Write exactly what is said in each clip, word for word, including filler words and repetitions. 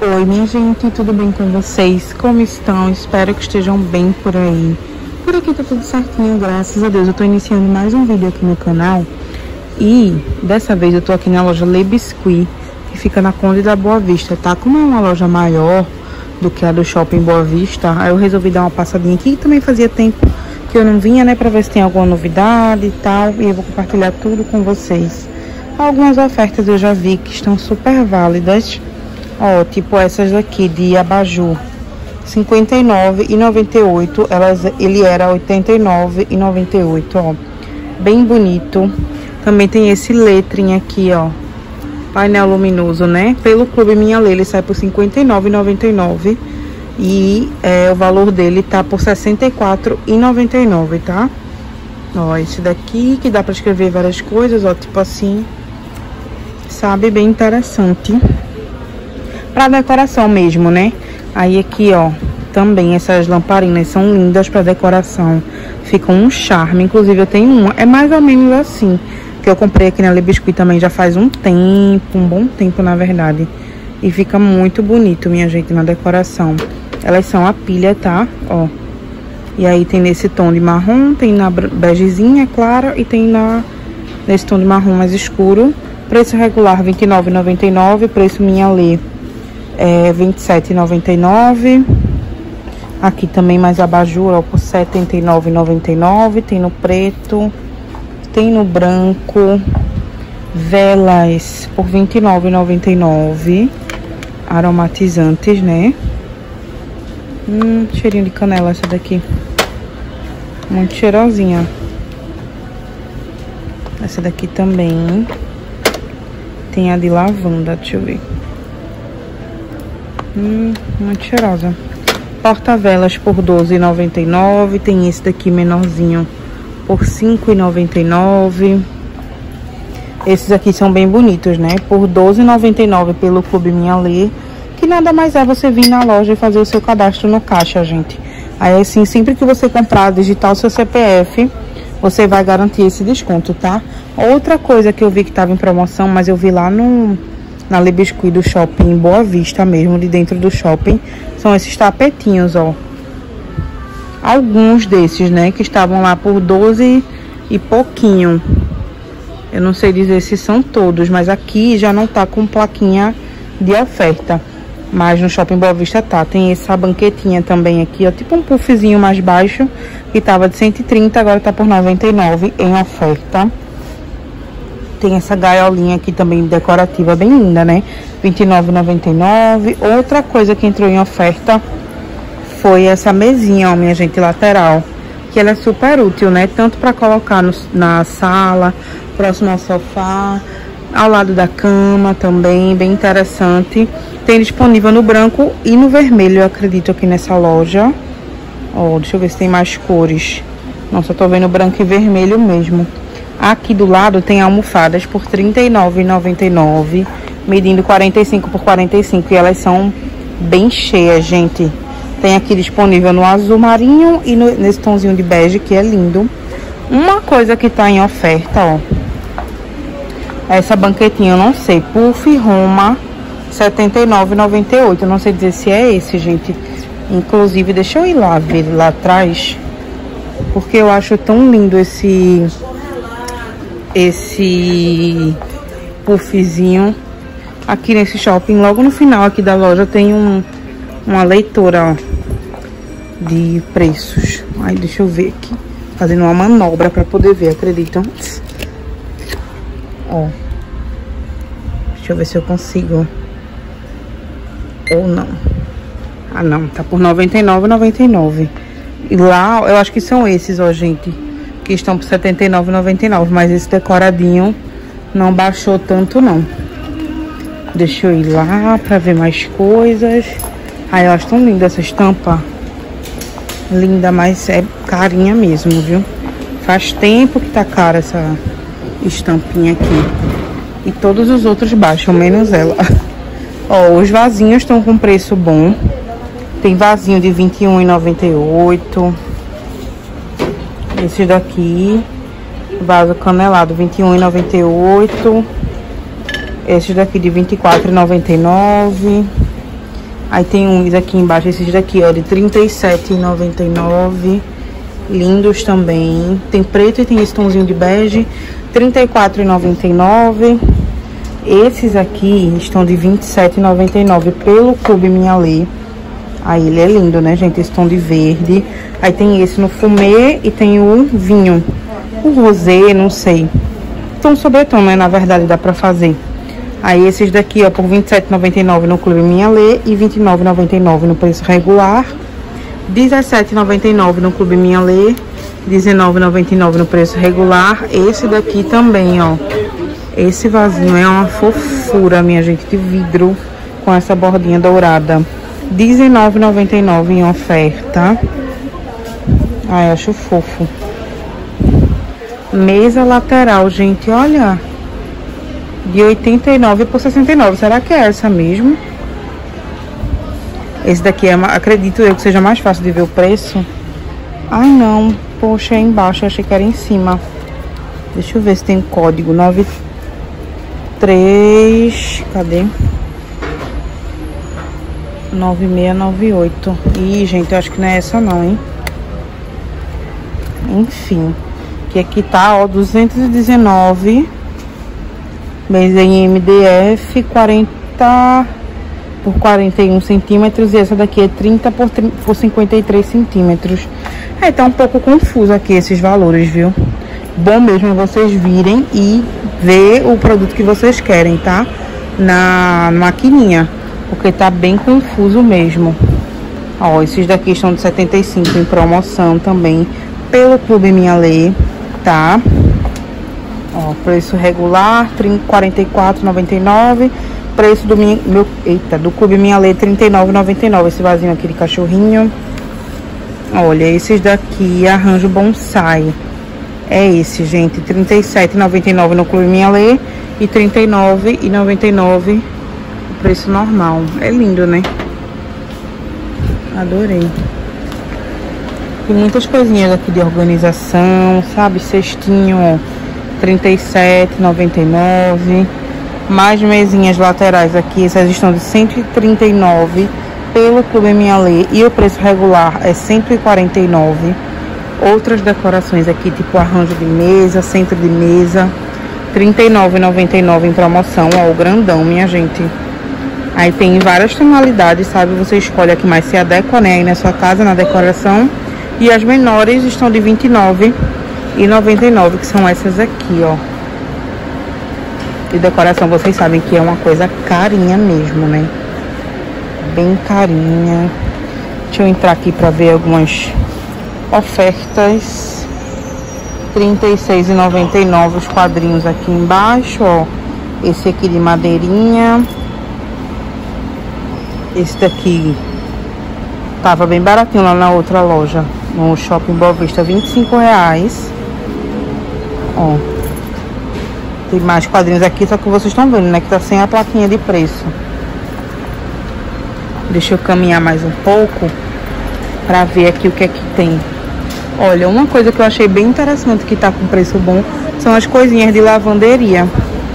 Oi, minha gente, tudo bem com vocês? Como estão? Espero que estejam bem por aí. Por aqui tá tudo certinho, graças a Deus. Eu tô iniciando mais um vídeo aqui no canal e dessa vez eu tô aqui na loja Le Biscuit, que fica na Conde da Boa Vista, tá? Como é uma loja maior do que a do Shopping Boa Vista, aí eu resolvi dar uma passadinha aqui, e também fazia tempo que eu não vinha, né, pra ver se tem alguma novidade e tal, e eu vou compartilhar tudo com vocês. Algumas ofertas eu já vi que estão super válidas. Ó, tipo essas daqui de abajur, cinquenta e nove reais e noventa e oito centavos. Elas, ele era oitenta e nove reais e noventa e oito centavos, ó. Bem bonito. Também tem esse letrinho aqui, ó. Painel luminoso, né? Pelo Clube Minha Lê, ele sai por cinquenta e nove reais e noventa e nove centavos. E é, o valor dele tá por sessenta e quatro reais e noventa e nove centavos, tá? Ó, esse daqui que dá pra escrever várias coisas, ó. Tipo assim, sabe? Bem interessante. Pra decoração mesmo, né? Aí aqui, ó, também essas lamparinas são lindas pra decoração. Ficam um charme. Inclusive eu tenho uma, é mais ou menos assim, que eu comprei aqui na Le Biscuit também já faz um tempo, um bom tempo na verdade. E fica muito bonito, minha gente, na decoração. Elas são a pilha, tá? Ó. E aí tem nesse tom de marrom, tem na begezinha clara e tem na nesse tom de marrom mais escuro. Preço regular vinte e nove reais e noventa e nove centavos, preço Minha Lê é vinte e sete reais e noventa e nove centavos. Aqui também mais abajur, ó, por setenta e nove reais e noventa e nove centavos. Tem no preto, tem no branco. Velas por vinte e nove reais e noventa e nove centavos. Aromatizantes, né? Hum, cheirinho de canela essa daqui. Muito cheirosinha. Essa daqui também. Tem a de lavanda, deixa eu ver. Hum, muito cheirosa. Porta-velas por doze reais e noventa e nove centavos. Tem esse daqui menorzinho por cinco reais e noventa e nove centavos. Esses aqui são bem bonitos, né? Por doze reais e noventa e nove centavos pelo Clube Minha Lê. Que nada mais é você vir na loja e fazer o seu cadastro no caixa, gente. Aí assim, sempre que você comprar, digitar o seu C P F, você vai garantir esse desconto, tá? Outra coisa que eu vi que tava em promoção, mas eu vi lá no... na Le Biscuit do Shopping Boa Vista mesmo, de dentro do shopping, são esses tapetinhos, ó. Alguns desses, né, que estavam lá por doze e pouquinho. Eu não sei dizer se são todos, mas aqui já não tá com plaquinha de oferta. Mas no Shopping Boa Vista tá. Tem essa banquetinha também aqui, ó, tipo um puffzinho mais baixo, que tava de cento e trinta, agora tá por noventa e nove em oferta. Tem essa gaiolinha aqui também decorativa, bem linda, né? vinte e nove reais e noventa e nove centavos. Outra coisa que entrou em oferta foi essa mesinha, ó, minha gente, lateral. Que ela é super útil, né? Tanto para colocar no, na sala, próximo ao sofá, ao lado da cama também, bem interessante. Tem disponível no branco e no vermelho, eu acredito, aqui nessa loja. Ó, deixa eu ver se tem mais cores. Nossa, eu tô vendo branco e vermelho mesmo. Aqui do lado tem almofadas por trinta e nove reais e noventa e nove centavos, medindo quarenta e cinco por quarenta e cinco, e elas são bem cheias, gente. Tem aqui disponível no azul marinho e no, nesse tomzinho de bege, que é lindo. Uma coisa que tá em oferta, ó, essa banquetinha, eu não sei, Puff Roma, setenta e nove reais e noventa e oito centavos. Eu não sei dizer se é esse, gente. Inclusive, deixa eu ir lá ver lá atrás, porque eu acho tão lindo esse... esse puffzinho. Aqui nesse shopping, logo no final aqui da loja, tem um, uma leitora, ó, de preços. Aí deixa eu ver aqui, fazendo uma manobra pra poder ver, acreditam? Ó, deixa eu ver se eu consigo ou não. Ah não, tá por noventa e nove reais e noventa e nove centavos. E lá, eu acho que são esses, ó, gente, que estão por setenta e nove reais e noventa e nove centavos, mas esse decoradinho não baixou tanto não. Deixa eu ir lá pra ver mais coisas. Ai, eu acho tão linda essa estampa. Linda, mas é carinha mesmo, viu? Faz tempo que tá cara essa estampinha aqui. E todos os outros baixam, menos ela. Ó, os vasinhos estão com preço bom. Tem vasinho de vinte e um reais e noventa e oito centavos. Esse daqui, vaso canelado, vinte e um reais e noventa e oito centavos. Esses daqui de vinte e quatro reais e noventa e nove centavos. Aí tem uns aqui embaixo, esses daqui, ó, de trinta e sete reais e noventa e nove centavos. Lindos também. Tem preto e tem esse tomzinho de bege, trinta e quatro reais e noventa e nove centavos. Esses aqui estão de vinte e sete reais e noventa e nove centavos pelo Clube Minha Lê. Aí ele é lindo, né, gente? Esse tom de verde. Aí tem esse no fumê e tem o vinho. O rosé, não sei. Tom sobretom, né? Na verdade, dá pra fazer. Aí esses daqui, ó, por vinte e sete reais e noventa e nove centavos no Clube Minha Lê e vinte e nove reais e noventa e nove centavos no preço regular. dezessete reais e noventa e nove centavos no Clube Minha Lê, dezenove reais e noventa e nove centavos no preço regular. Esse daqui também, ó. Esse vasinho é uma fofura, minha gente, de vidro com essa bordinha dourada. dezenove reais e noventa e nove centavos em oferta. Ai, acho fofo. Mesa lateral, gente, olha. De oitenta e nove por sessenta e nove. Será que é essa mesmo? Esse daqui, é, acredito eu que seja mais fácil de ver o preço. Ai, não. Poxa, é embaixo. Eu achei que era em cima. Deixa eu ver se tem um código. nove três... Cadê? nove seis nove oito. Ih, gente, eu acho que não é essa não, hein? Enfim. Que aqui tá, ó, duzentos e dezenove. Mesa em M D F, quarenta por quarenta e um centímetros. E essa daqui é trinta por cinquenta e três centímetros. É, tá um pouco confuso aqui esses valores, viu? Bom mesmo vocês virem e ver o produto que vocês querem, tá? Na maquininha. Porque tá bem confuso mesmo. Ó, esses daqui estão de setenta e cinco em promoção também pelo Clube Minha Lê, tá? Ó, preço regular, quarenta e quatro reais e noventa e nove centavos. Preço do meu, meu, eita, do Clube Minha Lê, trinta e nove reais e noventa e nove centavos. Esse vasinho aqui de cachorrinho. Olha, esses daqui, arranjo bonsai. É esse, gente, trinta e sete reais e noventa e nove centavos no Clube Minha Lê e trinta e nove reais e noventa e nove centavos o preço normal. É lindo, né? Adorei. Tem muitas coisinhas aqui de organização, sabe? Cestinho, ó, trinta e sete reais e noventa e nove centavos. Mais mesinhas laterais aqui, essas estão de cento e trinta e nove reais pelo Clube Minha Lê e o preço regular é cento e quarenta e nove reais. Outras decorações aqui, tipo arranjo de mesa, centro de mesa, trinta e nove reais e noventa e nove centavos em promoção, ó, o grandão, minha gente. Aí tem várias tonalidades, sabe? Você escolhe a que mais se adequa, né? Aí na sua casa, na decoração. E as menores estão de vinte e nove reais e noventa e nove centavos, que são essas aqui, ó. De decoração, vocês sabem que é uma coisa carinha mesmo, né? Bem carinha. Deixa eu entrar aqui pra ver algumas ofertas. trinta e seis reais e noventa e nove centavos os quadrinhos aqui embaixo, ó. Esse aqui de madeirinha. Esse daqui tava bem baratinho lá na outra loja, no Shopping Boa Vista, vinte e cinco reais. Ó, tem mais quadrinhos aqui, só que vocês estão vendo, né, que tá sem a plaquinha de preço. Deixa eu caminhar mais um pouco pra ver aqui o que é que tem. Olha, uma coisa que eu achei bem interessante que tá com preço bom são as coisinhas de lavanderia.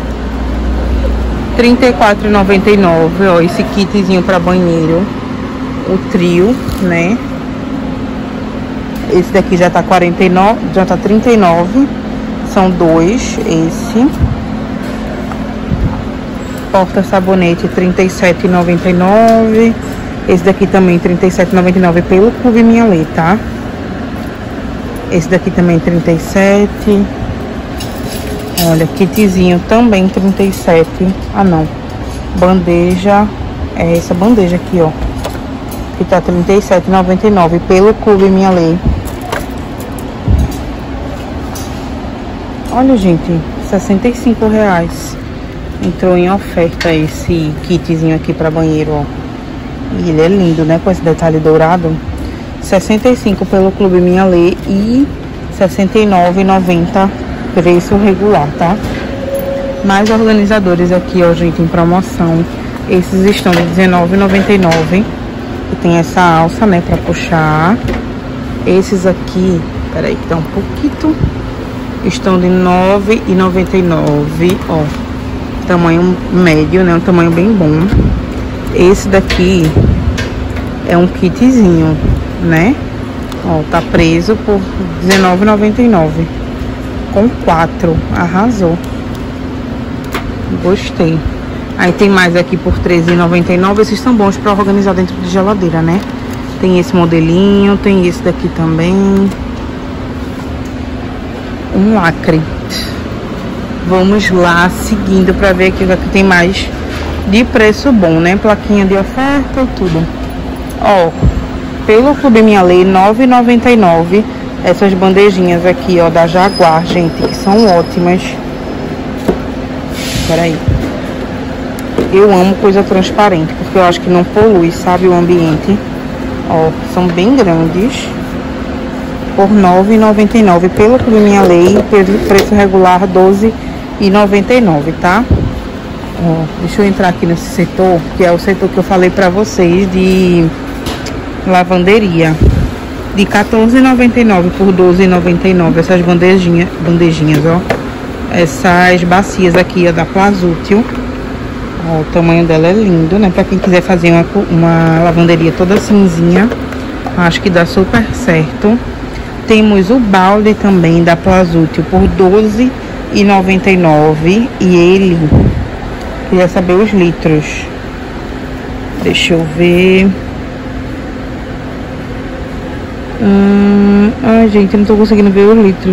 trinta e quatro reais e noventa e nove centavos, ó, esse kitzinho para banheiro, o trio, né? Esse daqui já tá quarenta e nove, já tá trinta e nove, são dois, esse. Porta sabonete trinta e sete reais e noventa e nove centavos. Esse daqui também trinta e sete reais e noventa e nove centavos pelo Clube Minha Lê, tá? Esse daqui também trinta e sete reais. Olha, kitzinho também trinta e sete. Ah, não. Bandeja. É essa bandeja aqui, ó. Que tá trinta e sete reais e noventa e nove pelo Clube Minha Lê. Olha, gente. sessenta e cinco reais. Entrou em oferta esse kitzinho aqui pra banheiro, ó. E ele é lindo, né? Com esse detalhe dourado. sessenta e cinco pelo Clube Minha Lê e sessenta e nove reais e noventa centavos. Preço regular, tá? Mais organizadores aqui, ó, gente, em promoção. Esses estão de dezenove reais e noventa e nove centavos. E tem essa alça, né, pra puxar. Esses aqui, peraí, que tá um pouquinho. Estão de nove reais e noventa e nove centavos, ó. Tamanho médio, né? Um tamanho bem bom. Esse daqui É um kitzinho, né? Ó, tá preso por dezenove e noventa e nove. Com quatro. Arrasou. Gostei. Aí tem mais aqui por treze e noventa e nove. Esses são bons pra organizar dentro de geladeira, né? Tem esse modelinho, tem esse daqui também. Um lacre. Vamos lá, seguindo pra ver aqui, aqui tem mais de preço bom, né? Plaquinha de oferta e tudo. Ó, pelo Clube Minha Lei, nove e noventa e nove. Essas bandejinhas aqui, ó, da Jaguar, gente, que são ótimas. Peraí. Eu amo coisa transparente, porque eu acho que não polui, sabe, o ambiente. Ó, são bem grandes. Por nove e noventa e nove. Pelo Clube Minha Lei, pelo preço regular, doze e noventa e nove, tá? Ó, deixa eu entrar aqui nesse setor, que é o setor que eu falei pra vocês de lavanderia. De quatorze e noventa e nove por doze e noventa e nove. Essas bandejinhas, bandejinhas, ó. Essas bacias aqui, ó, da Plazútil. Ó, o tamanho dela é lindo, né? Pra quem quiser fazer uma, uma lavanderia toda cinzinha, acho que dá super certo. Temos o balde também da Plazútil por doze e noventa e nove. E ele, queria saber os litros. Deixa eu ver. Hum, ai, gente, eu não tô conseguindo ver os litros.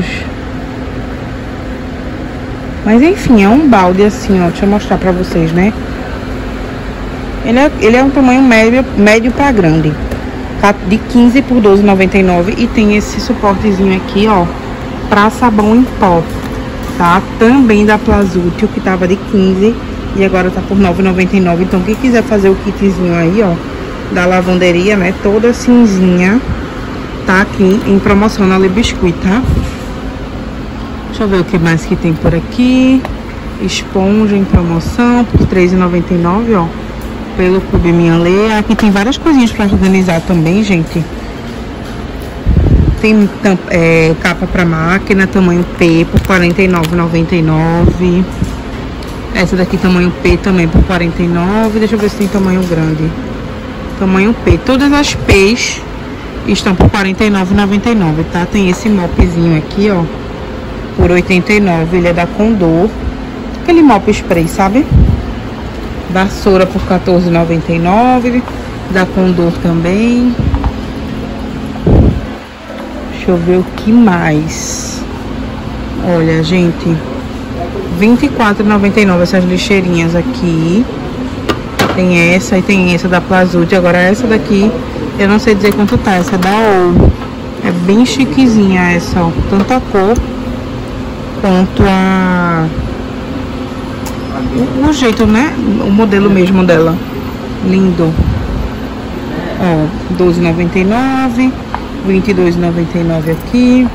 Mas enfim, é um balde assim, ó. Deixa eu mostrar pra vocês, né? Ele é, ele é um tamanho médio, médio pra grande. Tá de quinze por doze e noventa e nove. E tem esse suportezinho aqui, ó, pra sabão em pó, tá? Também da Plazútil, que tava de quinze e agora tá por nove e noventa e nove. Então quem quiser fazer o kitzinho aí, ó, da lavanderia, né, toda cinzinha, tá aqui em promoção na Le Biscuit, tá? Deixa eu ver o que mais que tem por aqui. Esponja em promoção por três e noventa e nove, ó, pelo Clube Minha Lei. Aqui tem várias coisinhas pra organizar também, gente. Tem é, capa pra máquina, tamanho P, por quarenta e nove e noventa e nove. Essa daqui tamanho P também por quarenta e nove. Deixa eu ver se tem tamanho grande. Tamanho P. Todas as P's estão por quarenta e nove e noventa e nove, tá? Tem esse mopzinho aqui, ó, por oitenta e nove. Ele é da Condor. Aquele mop spray, sabe? Vassoura por quatorze e noventa e nove. Da Condor também. Deixa eu ver o que mais. Olha, gente, vinte e quatro e noventa e nove essas lixeirinhas aqui. Tem essa e tem essa da Plazútil. Agora essa daqui eu não sei dizer quanto tá. Essa é da O. É bem chiquezinha essa, ó. Tanto a cor quanto a... O, o jeito, né? O modelo mesmo dela. Lindo. Ó, doze e noventa e nove. vinte e dois e noventa e nove aqui.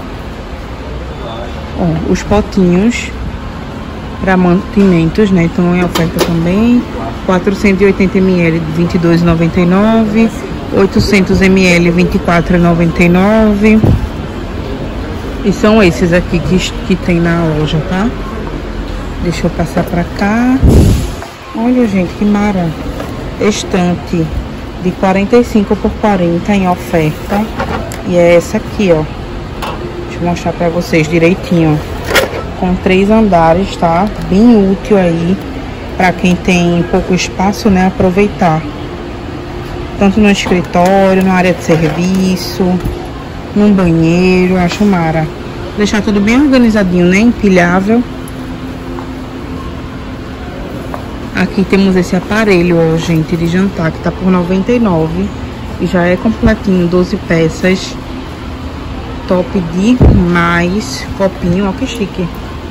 Ó, os potinhos para mantimentos, né? Então em oferta também. quatrocentos e oitenta mililitros, vinte e dois e noventa e nove. oitocentos mililitros, vinte e quatro e noventa e nove. E são esses aqui que, que tem na loja, tá? Deixa eu passar pra cá. Olha, gente, que mara. Estante de quarenta e cinco por quarenta em oferta. E é essa aqui, ó. Deixa eu mostrar pra vocês direitinho. Com três andares, tá? Bem útil aí pra quem tem pouco espaço, né? Aproveitar. Tanto no escritório, na área de serviço, num banheiro, acho mara. Deixar tudo bem organizadinho, né? Empilhável. Aqui temos esse aparelho, ó, gente, de jantar, que tá por noventa e nove. E já é completinho, doze peças. Top demais. Copinho, ó, que chique.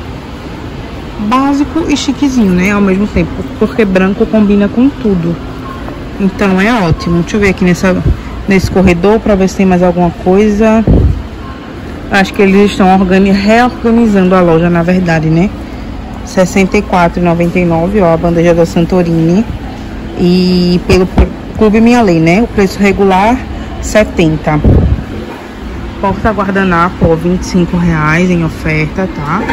Básico e chiquezinho, né? Ao mesmo tempo, porque branco combina com tudo. Então é ótimo. Deixa eu ver aqui nessa, nesse corredor pra ver se tem mais alguma coisa. Acho que eles estão organi reorganizando a loja, na verdade, né? sessenta e quatro e noventa e nove, ó, a bandeja da Santorini. E pelo Clube Minha Lei, né? O preço regular, setenta. Porta guardanapo, ó, vinte e cinco reais em oferta, tá?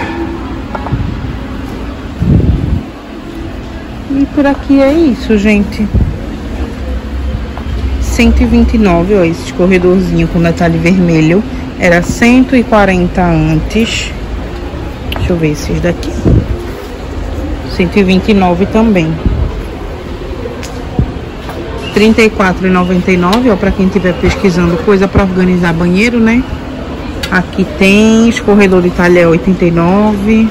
E por aqui é isso, gente. cento e vinte e nove, ó, esse escorredorzinho com detalhe vermelho. Era cento e quarenta antes. Deixa eu ver esses daqui. cento e vinte e nove também. trinta e quatro reais e noventa e nove centavos, ó, pra quem estiver pesquisando coisa pra organizar banheiro, né? Aqui tem escorredor de talher oitenta e nove.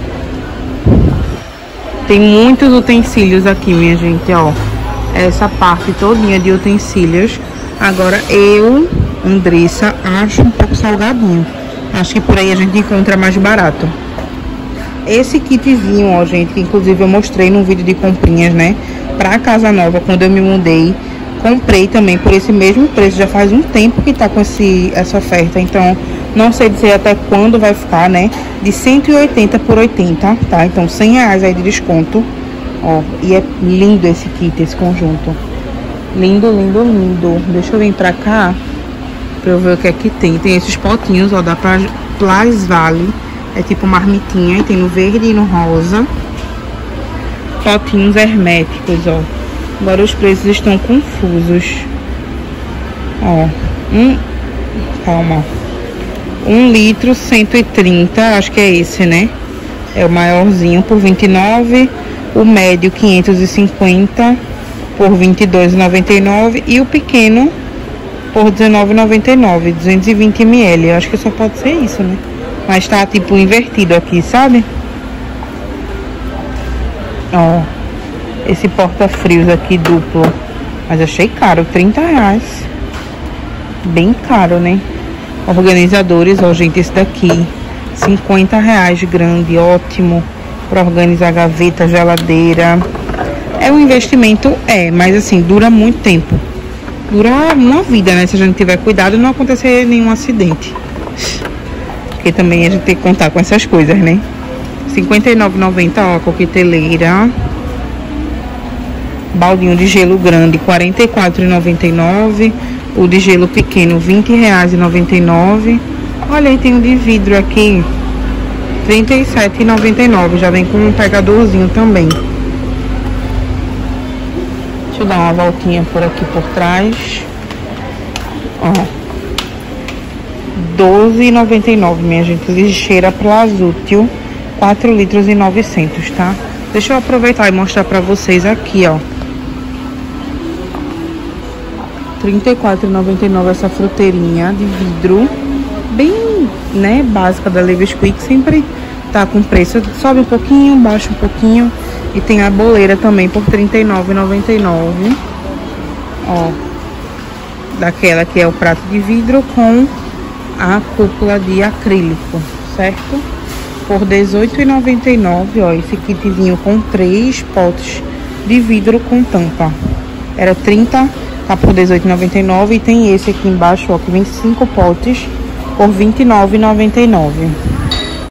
Tem muitos utensílios aqui, minha gente, ó. Essa parte todinha de utensílios. Agora eu, Andressa, acho um pouco salgadinho. Acho que por aí a gente encontra mais barato. Esse kitzinho, ó, gente, que inclusive eu mostrei num vídeo de comprinhas, né? Pra casa nova, quando eu me mudei, comprei também por esse mesmo preço. Já faz um tempo que tá com esse, essa oferta, então não sei dizer até quando vai ficar, né? De cento e oitenta por oitenta, tá? Então cem reais aí de desconto, ó. E é lindo esse kit, esse conjunto. Lindo, lindo, lindo. Deixa eu vir pra cá pra eu ver o que é que tem. Tem esses potinhos, ó, da Place Vale. É tipo marmitinha, e tem no verde e no rosa. Potinhos herméticos, ó. Agora os preços estão confusos. Ó, um... Calma. Um litro, cento e trinta, acho que é esse, né? É o maiorzinho por vinte e nove reais. O médio, quinhentos e cinquenta por vinte e dois reais e noventa e nove centavos. E o pequeno por dezenove reais e noventa e nove centavos, duzentos e vinte mililitros. Eu acho que só pode ser isso, né? Mas tá tipo invertido aqui, sabe? Ó, esse porta-frios aqui duplo. Mas achei caro, trinta reais. Bem caro, né? Organizadores, ó, gente, esse daqui, cinquenta reais, grande, ótimo. Pra organizar gaveta, geladeira. É um investimento, é, mas assim, dura muito tempo. Dura uma vida, né? Se a gente tiver cuidado, não acontecer nenhum acidente. Porque também a gente tem que contar com essas coisas, né? cinquenta e nove reais e noventa centavos, ó, a coqueteleira. Baldinho de gelo grande, quarenta e quatro reais e noventa e nove centavos. O de gelo pequeno, vinte reais e noventa e nove centavos. Olha aí, tem um de vidro aqui, trinta e sete reais e noventa e nove centavos. Já vem com um pegadorzinho também. Deixa eu dar uma voltinha por aqui por trás. Ó, doze reais e noventa e nove centavos, minha gente. Lixeira Plazútil, quatro litros e novecentos, tá? Deixa eu aproveitar e mostrar pra vocês aqui, ó. trinta e quatro reais e noventa e nove centavos essa fruteirinha de vidro. Bem, né, básica da Levisquick. Sempre tá com preço. Sobe um pouquinho, baixa um pouquinho. E tem a boleira também por trinta e nove reais e noventa e nove centavos. Ó. Daquela que é o prato de vidro com a cúpula de acrílico, certo? Por dezoito reais e noventa e nove centavos, ó. Esse kitzinho com três potes de vidro com tampa. Era trinta reais. Tá por dezoito reais e noventa e nove centavos. E tem esse aqui embaixo, ó, que vem cinco potes por vinte e nove reais e noventa e nove centavos.